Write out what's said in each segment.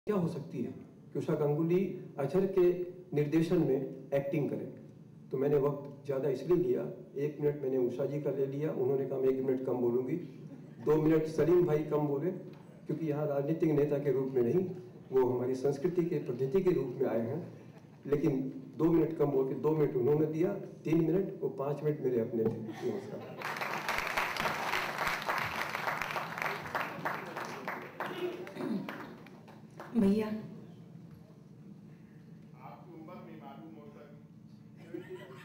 क्या हो सकती है कि उषा गांगुली अजहर के निर्देशन में एक्टिंग करे। तो मैंने वक्त ज़्यादा इसलिए लिया, 1 मिनट मैंने उषा जी का ले लिया, उन्होंने कहा मैं 1 मिनट कम बोलूँगी। 2 मिनट सलीम भाई कम बोले, क्योंकि यहाँ राजनीतिक नेता के रूप में नहीं, वो हमारी संस्कृति के प्रतिनिधि के रूप में आए हैं। लेकिन 2 मिनट कम बोल के 2 मिनट उन्होंने दिया, 3 मिनट और 5 मिनट मेरे अपने थे। नमस्कार। भैया आपकी उम्र नहीं मालूम हो सकती,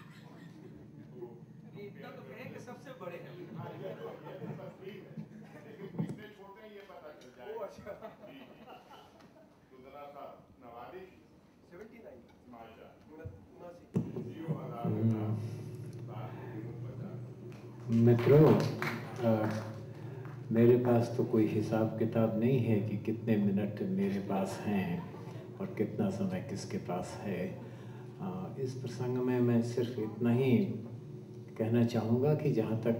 इतना तो कहें कि सबसे बड़े हैं। ये तो ठीक है, लेकिन कितने छोटे हैं ये पता चल जाएगा। अच्छा। तो जरा सा नवालिश 79 माशा 79। मित्रों, मेरे पास तो कोई हिसाब किताब नहीं है कि कितने मिनट मेरे पास हैं और कितना समय किसके पास है। इस प्रसंग में मैं सिर्फ इतना ही कहना चाहूँगा कि जहाँ तक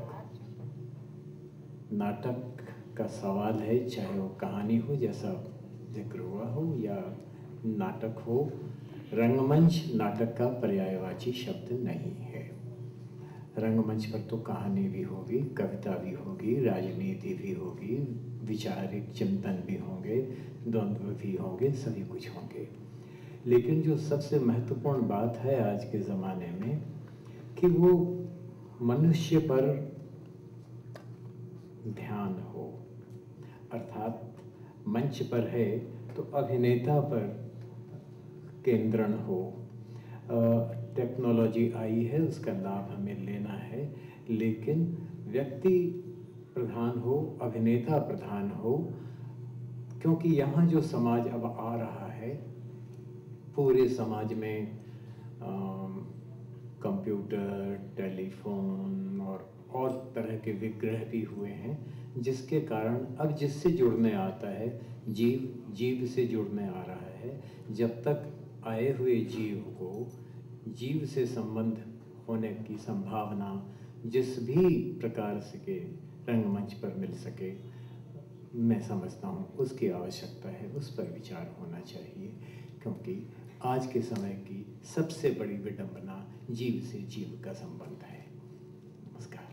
नाटक का सवाल है, चाहे वो कहानी हो जैसा जिक्र हुआ हो या नाटक हो, रंगमंच नाटक का पर्यायवाची शब्द नहीं है। रंगमंच पर तो कहानी भी होगी, कविता भी होगी, राजनीति भी होगी, विचारिक चिंतन भी होंगे, द्वंद्व भी होंगे, सभी कुछ होंगे। लेकिन जो सबसे महत्वपूर्ण बात है आज के ज़माने में कि वो मनुष्य पर ध्यान हो, अर्थात मंच पर है तो अभिनेता पर केंद्रण हो। टेक्नोलॉजी आई है, उसका लाभ हमें लेना है, लेकिन व्यक्ति प्रधान हो, अभिनेता प्रधान हो, क्योंकि यहाँ जो समाज अब आ रहा है, पूरे समाज में कंप्यूटर, टेलीफोन और तरह के विग्रह भी हुए हैं, जिसके कारण अब जिससे जुड़ने आता है, जीव से जुड़ने आ रहा है। जब तक आए हुए जीव को जीव से संबंध होने की संभावना जिस भी प्रकार से के रंगमंच पर मिल सके, मैं समझता हूँ उसकी आवश्यकता है, उस पर विचार होना चाहिए, क्योंकि आज के समय की सबसे बड़ी विडंबना जीव से जीव का संबंध है। नमस्कार।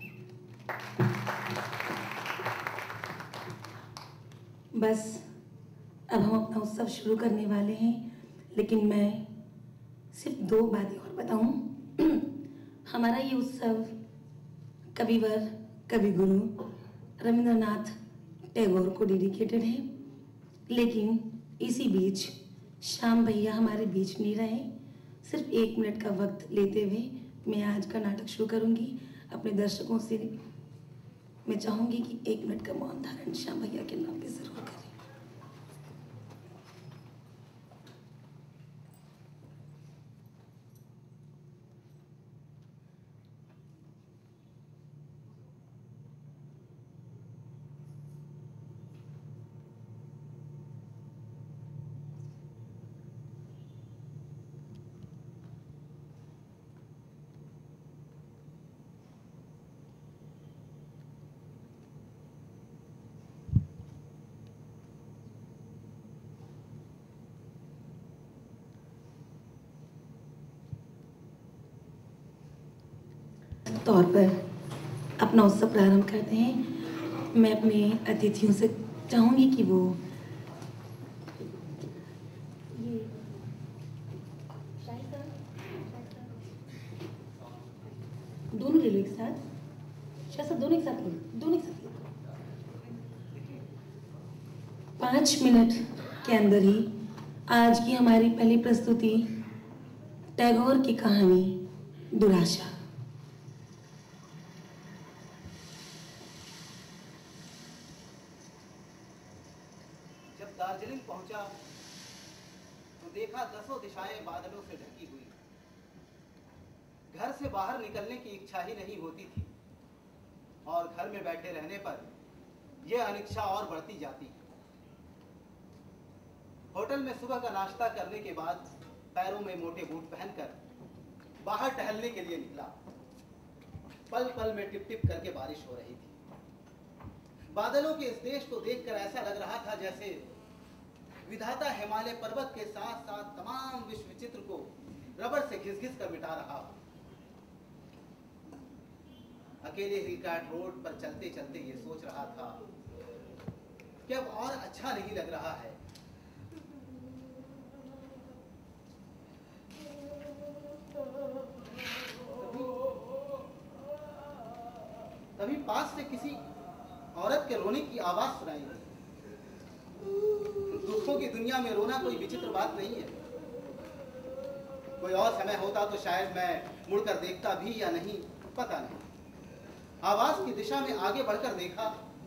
बस अब हम अपना उत्सव शुरू करने वाले हैं, लेकिन मैं सिर्फ 2 बातें और बताऊं। हमारा ये उत्सव कविवर कविगुरु रविंद्रनाथ टैगोर को डेडिकेटेड है, लेकिन इसी बीच श्याम भैया हमारे बीच नहीं रहे। सिर्फ 1 मिनट का वक्त लेते हुए मैं आज का नाटक शुरू करूंगी। अपने दर्शकों से मैं चाहूंगी कि 1 मिनट का मौन धारण श्याम भैया के नाम पे जरूर करें। तौर पर अपना उत्सव प्रारंभ करते हैं। मैं अपने अतिथियों से चाहूंगी कि वो दोनों ले लो एक साथ, शायद सब दोनों एक साथ लो। 5 मिनट के अंदर ही आज की हमारी पहली प्रस्तुति टैगोर की कहानी दुराशा। जब दार्जिलिंग पहुंचा तो देखा 10 दिशाएं बादलों से ढकी हुई। घर से बाहर निकलने की इच्छा ही नहीं होती थी और घर में बैठे रहने पर यह अनिच्छा और बढ़ती जाती। होटल में सुबह का नाश्ता करने के बाद पैरों में मोटे बूट पहनकर बाहर टहलने के लिए निकला। पल पल में टिप टिप करके बारिश हो रही थी। बादलों के इस देश को देखकर ऐसा लग रहा था जैसे विधाता हिमालय पर्वत के साथ साथ तमाम विश्व चित्र को रबड़ से घिस घिस कर मिटा रहा हो। अकेले हिलकाट रोड पर चलते चलते ये सोच रहा था कि अब और अच्छा नहीं लग रहा है। तभी पास से किसी औरत के रोने की आवाज सुनाई दी। दुखों की दुनिया में रोना कोई विचित्र बात नहीं है। कोई और समय होता तो शायद मैं मुड़कर देखता भी या नहीं, पता नहीं। आवाज की दिशा में आगे बढ़कर देखा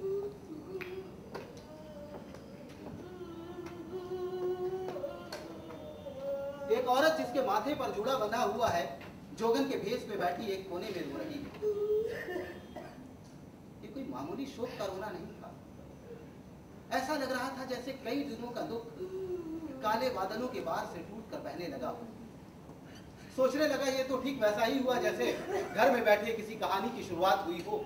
एक औरत जिसके माथे पर जूड़ा बंधा हुआ है, जोगन के भेष में बैठी एक कोने में रो रही है। ये कोई मामूली शोक का रोना नहीं था। ऐसा लग रहा था जैसे कई दिनों का दुख काले बादलों के बाहर से टूट कर बहने लगा हो। सोचने लगा ये तो ठीक वैसा ही हुआ जैसे घर में बैठे किसी कहानी की शुरुआत हुई हो।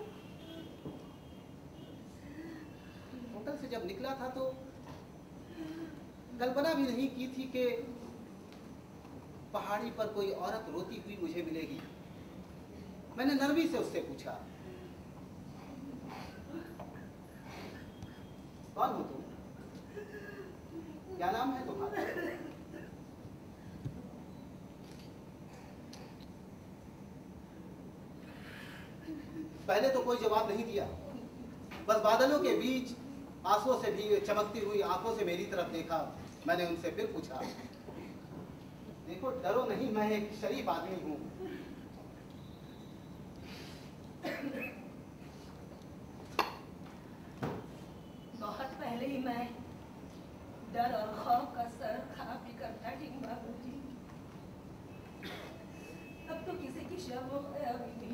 होटल से जब निकला था तो कल्पना भी नहीं की थी कि पहाड़ी पर कोई औरत रोती हुई मुझे मिलेगी। मैंने नरमी से उससे पूछा, कौन हो तुम? क्या नाम है तुम्हारा? पहले तो कोई जवाब नहीं दिया, बस बादलों के बीच आंसुओं से भी चमकती हुई आंखों से मेरी तरफ देखा। मैंने उनसे फिर पूछा, देखो डरो नहीं, मैं एक शरीफ आदमी हूं। बहुत पहले ही मैं डर और खौफ का सर खा पी कर बैठी बाबूजी। अब तो किसी की शर्म गया भी नहीं।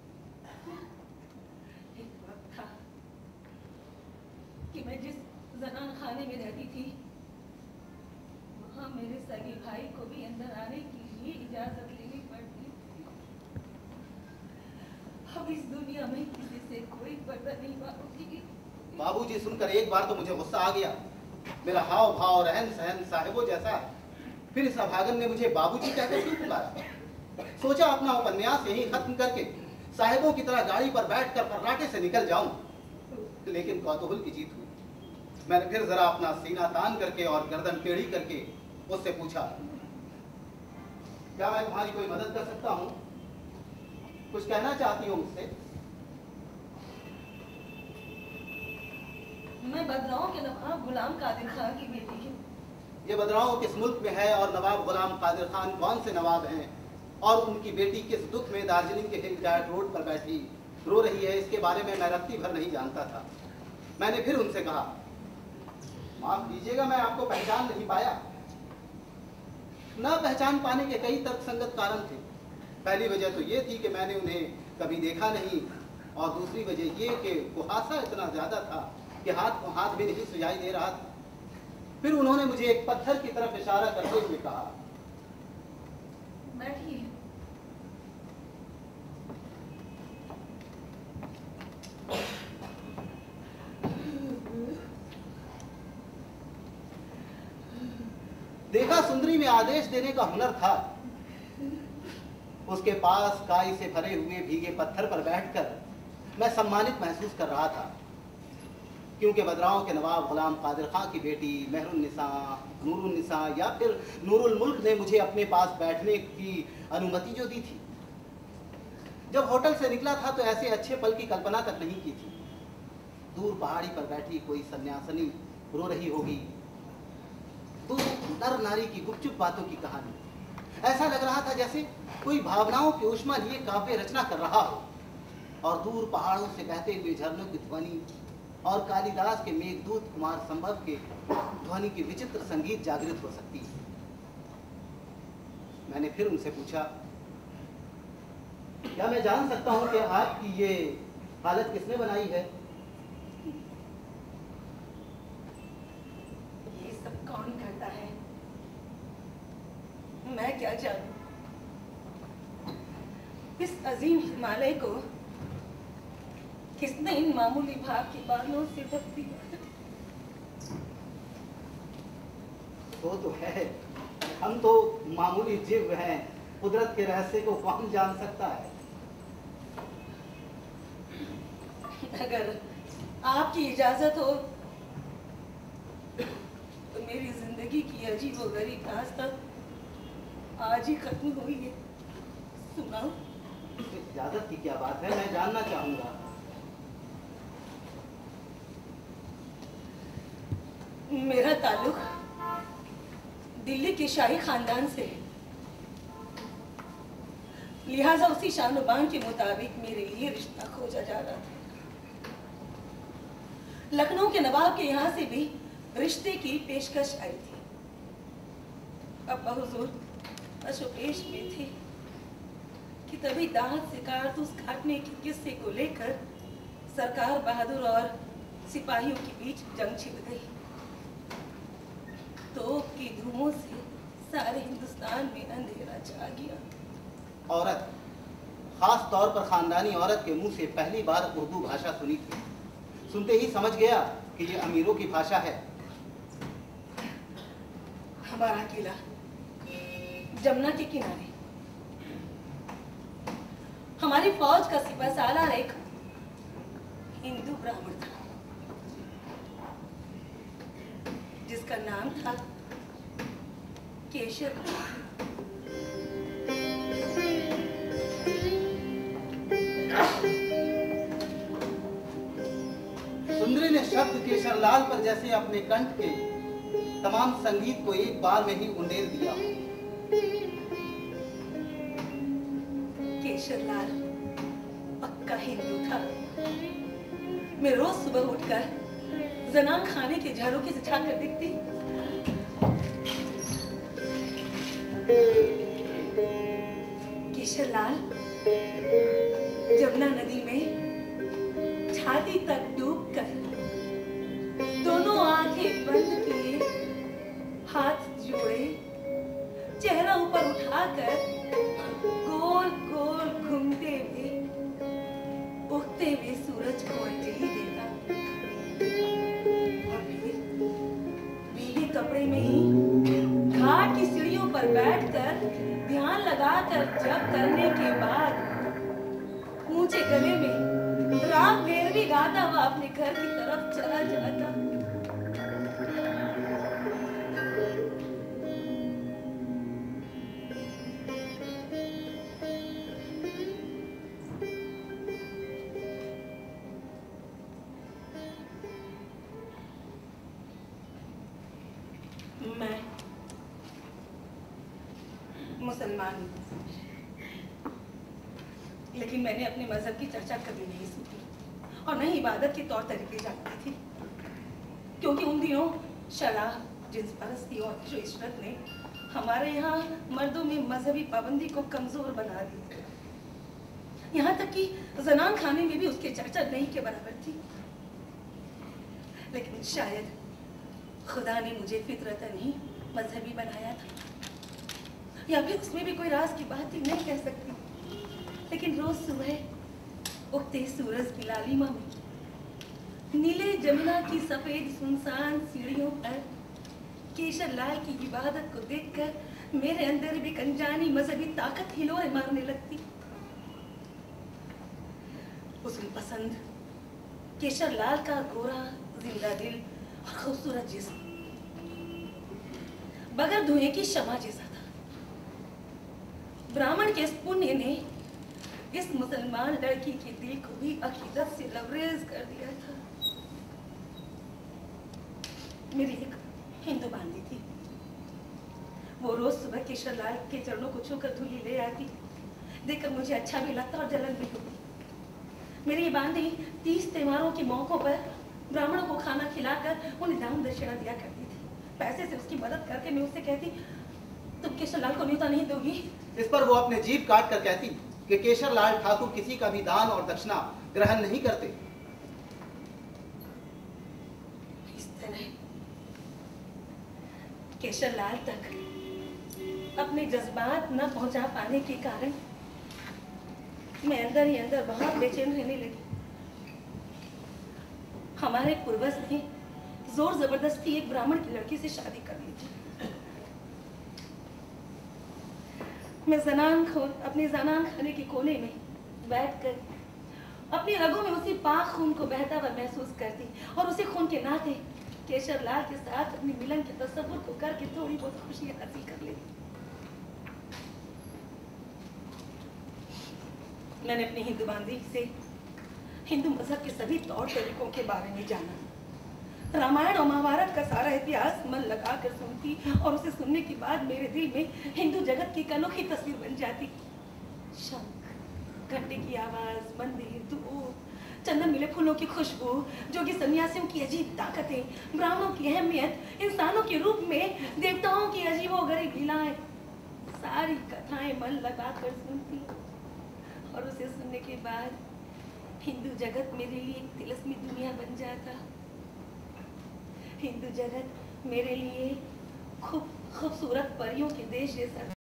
एक वक्त था कि मैं जिस जनान खाने में रहती थी वहां मेरे सगे भाई को भी अंदर आने की लिए इजाजत लेनी पड़ती थी। अब इस दुनिया में किसी से कोई पर्दा नहीं बाबूजी। बाबूजी सुनकर एक बार तो मुझे गुस्सा आ गया। मेरा हाव भाव रहन सहन साहिबों जैसा। फिर इस अभागन ने मुझे बाबूजी कहकर क्यों पुकारा? सोचा अपना उपन्यास यहीं खत्म करके साहिबों की तरह गाड़ी पर बैठकर फर्राटे से निकल जाऊं। लेकिन कौतूहल की जीत हुई। मैंने फिर जरा अपना सीना तान करके और गर्दन टेढ़ी करके उससे पूछा, क्या मैं तुम्हारी कोई मदद कर सकता हूं? कुछ कहना चाहती हो मुझसे? मैं बदलाओं के नवाब गुलाम कादिर खान की बेटी हूँ। ये बदलाओं किस मुल्क में है और नवाब गुलाम कादिर खान कौन से नवाब हैं और उनकी बेटी किस दुख में दार्जिलिंग के हिलकाट रोड पर बैठी रो रही है, इसके बारे में मैं रत्ती भर नहीं जानता था। मैंने फिर उनसे कहा, माफ कीजिएगा मैं आपको पहचान नहीं पाया। न पहचान पाने के कई तर्कसंगत कारण थे। पहली वजह तो ये थी कि मैंने उन्हें कभी देखा नहीं और दूसरी वजह ये कि कुहासा इतना ज्यादा था कि हाथ को हाथ भी नहीं सुझाई दे रहा था। फिर उन्होंने मुझे एक पत्थर की तरफ इशारा करते हुए कहा, बैठिए। देखा सुंदरी में आदेश देने का हुनर था। उसके पास काई से भरे हुए भीगे पत्थर पर बैठकर मैं सम्मानित महसूस कर रहा था, क्योंकि बदराओं के नवाब गुलाम कादिर खान की बेटी मेहरुन्निसा, नूरुन्निसा या फिर नूरुल मुल्क ने मुझे अपने पास बैठने की अनुमति जो दी थी। जब होटल से निकला था तो ऐसे अच्छे पल की कल्पना तक नहीं की थी। दूर पहाड़ी पर बैठी कोई सन्यासिनी रो रही होगी, तो नर नारी की गुपचुप बातों की कहानी। ऐसा लग रहा था जैसे कोई भावनाओं की ऊष्मा लिए काव्य रचना कर रहा हो और दूर पहाड़ों से बहते हुए झरनों की ध्वनि और कालिदास के मेघदूत कुमार संभव के ध्वनि की विचित्र संगीत जागृत हो सकती है। मैंने फिर उनसे पूछा, क्या मैं जान सकता हूं कि आपकी ये हालत किसने बनाई है? ये सब कौन करता है मैं क्या जानूं। इस अजीम हिमालय को किसने इन मामूली भाग के बालों से ढक दिया? वो तो है, हम तो मामूली जीव हैं, कुदरत के रहस्य को कौन जान सकता है। अगर आपकी इजाजत हो तो मेरी जिंदगी की अजीबोगरीब दास्तां आज ही खत्म हुई है, सुनाओ। इजाजत की क्या बात है, मैं जानना चाहूंगा। मेरा ताल्लुक दिल्ली के शाही खानदान से है, लिहाजा उसी शान-ओ-बान के मुताबिक मेरे लिए रिश्ता खोजा जा रहा था। लखनऊ के नवाब के यहाँ से भी रिश्ते की पेशकश आई थी। अब्बा हुजूर अशोकेश में थे कि तभी दांत से कारतूस काटने के किस्से को लेकर सरकार बहादुर और सिपाहियों के बीच जंग छिड़ गई। तोप की धुओं से सारे हिंदुस्तान में अंधेरा छा गया। औरत, खास तौर पर खानदानी औरत के मुंह से पहली बार उर्दू भाषा सुनी थी। सुनते ही समझ गया कि ये अमीरों की भाषा है। हमारा किला जमुना के किनारे, हमारी फौज का सिपह सालार एक हिंदू ब्राह्मण था जिसका नाम था केशर। सुंदरी ने शब्द केशरलाल पर जैसे अपने कंठ के तमाम संगीत को एक बार में ही उंडेल दिया। केशरलाल पक्का हिंदू था। मैं रोज सुबह उठकर जनान खाने के झरोखे से झांक कर देखती। केशरलाल जमुना नदी में छाती तक डूबकर दोनों आंखें बंद किए, हाथ जोड़े, चेहरा ऊपर उठाकर गोल गोल घूमते हुए उगते हुए सूरज को अंजलि देता और फिर नीले कपड़े में ही घाट की सीढ़ियों पर बैठकर ध्यान लगाकर जप करने के बाद ऊंचे गले में राग भैरवी गाता हुआ अपने घर की तरफ चला जाता। मैं मुसलमान हूँ, लेकिन मैंने अपने मजहब की चर्चा कभी नहीं सुनी और न ही इबादत के तौर तरीके जानती थी, क्योंकि उन दिनों शराब, जिन्स परस्ती और इशरत ने हमारे यहाँ मर्दों में मजहबी पाबंदी को कमजोर बना दिया। यहाँ तक कि जनान खाने में भी उसकी चर्चा नहीं के बराबर थी। लेकिन शायद खुदा ने मुझे फितरतन ही मजहबी बनाया था, या फिर उसमें भी कोई राज की बात ही नहीं कह सकती। लेकिन रोज सुबह उगते सूरज की लालिमा में नीले जमुना की सफेद सुनसान सीढ़ियों पर केशरलाल की इबादत को देखकर मेरे अंदर भी अनजानी मजहबी ताकत हिलोरे मारने लगती। हुस्न पसंद केशरलाल का गोरा जिंदा दिल और खूबसूरत जिस्म बगैर धुएं की शमा जैसा था। ब्राह्मण के इस पुण्य ने इस मुसलमान लड़की के दिल को भी अकीदत से लबरेज कर दिया था। मेरी एक हिंदू बांदी थी, वो रोज सुबह केशरलाल के चरणों को छूकर धूली ले आती। देखकर मुझे अच्छा भी लगता और जलन भी होती। मेरी ये बांदी 30 त्योहारों के मौकों पर ब्राह्मणों को खाना खिलाकर उन्हें दान दक्षिणा दिया करती थी। पैसे से उसकी मदद करके मैं उससे कहती, तुम केशरलाल को न्योता नहीं दोगी? इस पर वो अपने जीभ काट कर कहती कि केशरलाल ठाकुर किसी का भी दान और दक्षिणा ग्रहण नहीं करते। इस तरह केशरलाल तक अपने जज्बात न पहुंचा पाने के कारण मैं अंदर ही अंदर बहुत बेचैन रहने लगी। हमारे पूर्वज ने जोर जबरदस्ती एक ब्राह्मण की लड़की से शादी कर ली थी। मैं अपने जनान खाने के कोने में बैठकर अपनी रगों में उसी पाक खून को बहता हुआ महसूस करती और उसी खून के नाते केशव लाल के साथ अपने मिलन के तस्वुर को करके थोड़ी बहुत खुशियां हासिल कर लेती। मैंने अपनी हिंदू बांधी से हिंदू मजहब के सभी तौर तरीकों के बारे में जाना। रामायण और महाभारत का सारा इतिहास मन लगा कर सुनती और उसे सुनने के बाद मेरे दिल में हिंदू जगत की एक अनोखी तस्वीर बन जाती। शंख, घंटे की आवाज, मंदिर, धूप, चंदन मिले फूलों की खुशबू, जोगी सन्यासियों की अजीब ताकतें, ब्राह्मणों की अहमियत, इंसानों के रूप में देवताओं की अजीबोगरीब लीलाएं, सारी कथाएं मन लगा कर सुनती और उसे सुनने के बाद हिंदू जगत मेरे लिए एक तिलस्मी दुनिया बन जाता। हिंदू जगत मेरे लिए खूबसूरत परियों के देश जैसा